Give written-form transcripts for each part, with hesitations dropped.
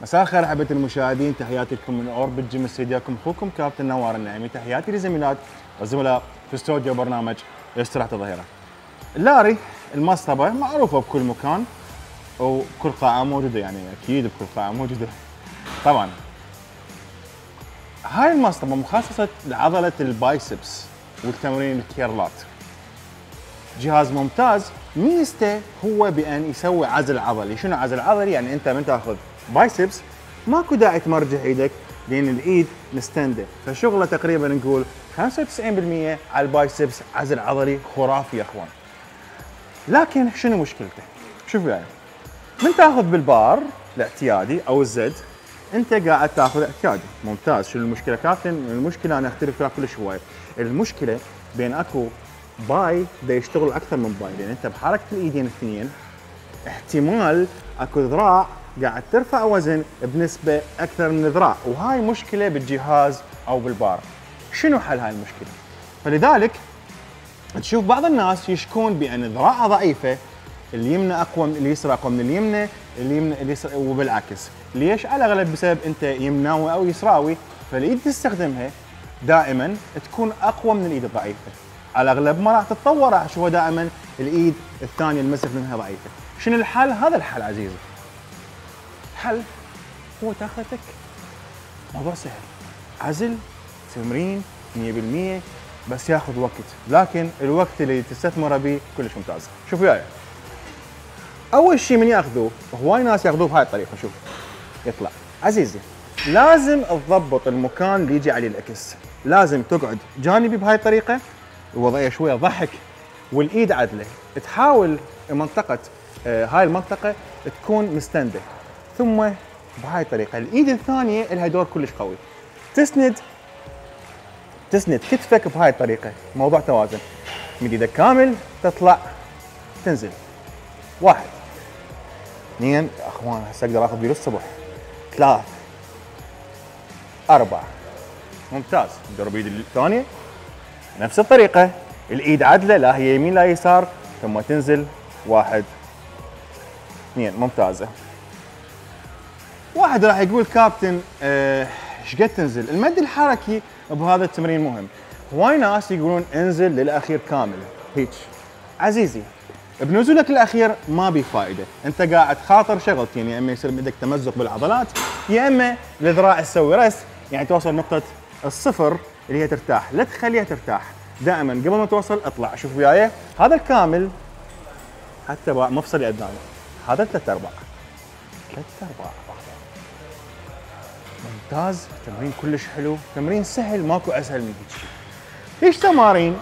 مساء الخير احبة المشاهدين، تحياتي لكم من اوربت جيم استديوكم. اخوكم كابتن نوار النعيمي. تحياتي لزميلات والزملاء في استوديو برنامج استراحة الظهيرة. اللاري المصطبة معروفة بكل مكان وكل قاعة موجودة، يعني اكيد بكل قاعة موجودة. طبعا هاي المصطبة مخصصة لعضلة البايسبس والتمرين الكيرلات. جهاز ممتاز، ميزته هو بان يسوي عزل عضلي. شنو عزل عضلي؟ يعني انت من تاخذ بايسبس ماكو داعي تمرجح ايدك لان الايد مستنده، فشغله تقريبا نقول 95% على البايسبس عزل عضلي خرافي يا اخوان. لكن شنو مشكلته؟ شوف يعني من تاخذ بالبار الاعتيادي او الزد، انت قاعد تاخذ اعتيادي ممتاز. شنو المشكله كابتن؟ المشكله انا اختلف فيها كل شويه. المشكله بين اكو باي دا يشتغل اكثر من باي، لان انت بحركه الايدين الاثنين احتمال اكو ذراع قاعد ترفع وزن بنسبه اكثر من ذراع، وهاي مشكله بالجهاز او بالبار. شنو حل هاي المشكله؟ فلذلك تشوف بعض الناس يشكون بان ذراعها ضعيفه، اليمنى اقوى من اليسرى، اقوى من اليمنى، اليسرى وبالعكس. ليش؟ على الاغلب بسبب انت يمناوي او يسراوي، فالايد تستخدمها دائما تكون اقوى من الايد الضعيفه. على الاغلب ما راح تتطور، راح تشوفها دائما الايد الثانيه المسك منها ضعيفه. شنو الحل؟ هذا الحل عزيزي. الحل هو تاخذ تك. موضوع سهل، عزل تمرين 100%، بس ياخذ وقت، لكن الوقت اللي تستثمره به كلش ممتاز. شوف وياي. اول شيء من ياخذوه، هواي ناس ياخذوه بهاي الطريقه. شوف يطلع عزيزي، لازم تضبط المكان اللي يجي عليه الاكس. لازم تقعد جانبي بهاي الطريقه، الوضعيه شويه ضحك والايد عدله. تحاول منطقه هاي المنطقه تكون مستنده، ثم بهاي الطريقه الايد الثانيه لها دور كلش قوي. تسند كتفك بهاي الطريقه، موضوع توازن. من ايدك كامل تطلع تنزل. 1 2 يا اخوان، هسه اقدر اخذ بيه للصبح. 3 4 ممتاز. جرب ايد الثانيه نفس الطريقه، الايد عدله، لا هي يمين لا يسار، ثم تنزل. 1 2 ممتازه. واحد راح يقول كابتن ايش قد تنزل؟ المد الحركي بهذا التمرين مهم. هواي ناس يقولون انزل للاخير كامل هيك. عزيزي، بنزولك الاخير ما بي فائده، انت قاعد خاطر شغلتين، يا اما يصير بدك تمزق بالعضلات، يا اما الذراع تسوي رست، يعني توصل نقطه الصفر اللي هي ترتاح. لا تخليها ترتاح، دائما قبل ما توصل اطلع. شوف وياي، هذا الكامل حتى مفصل قدامي، هذا 3/4 ممتاز. تمرين كلش حلو، تمرين سهل، ماكو اسهل من هيك. هيش تمارين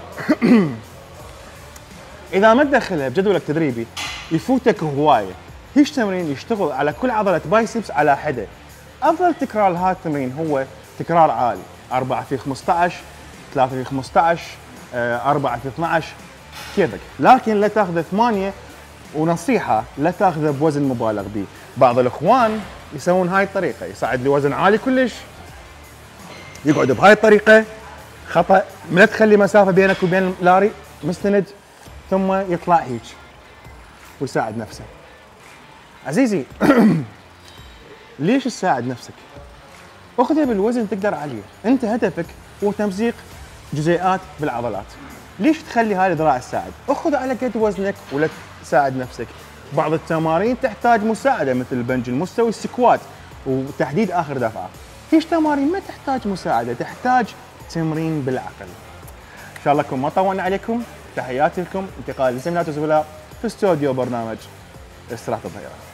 اذا ما تدخلها بجدولك التدريبي يفوتك هوايه. هيش تمرين يشتغل على كل عضله بايسبس على حده. افضل تكرار لهذا التمرين هو تكرار عالي، 4 في 15، 3 في 15، 4 في 12، كيفك. لكن لا تاخذ 8، ونصيحه لا تاخذه بوزن مبالغ به. بعض الاخوان يسوون هاي الطريقه، يصعد لوزن عالي كلش، يقعد بهاي الطريقه، خطا. لا تخلي مسافه بينك وبين اللاري، مستند، ثم يطلع هيك ويساعد نفسه. عزيزي ليش تساعد نفسك؟ اخذها بالوزن تقدر عليه، انت هدفك هو تمزيق جزيئات بالعضلات. ليش تخلي هاي الذراع تساعد؟ اخذ على قد وزنك ولا تساعد نفسك. بعض التمارين تحتاج مساعده مثل البنج المستوي، السكوات، وتحديد اخر دفعه. هيش تمارين ما تحتاج مساعده، تحتاج تمرين بالعقل. ان شاء الله ما طولنا عليكم. تحياتي لكم، انتقال لزميلات وزملاء في استوديو برنامج استراحة الظهيرة.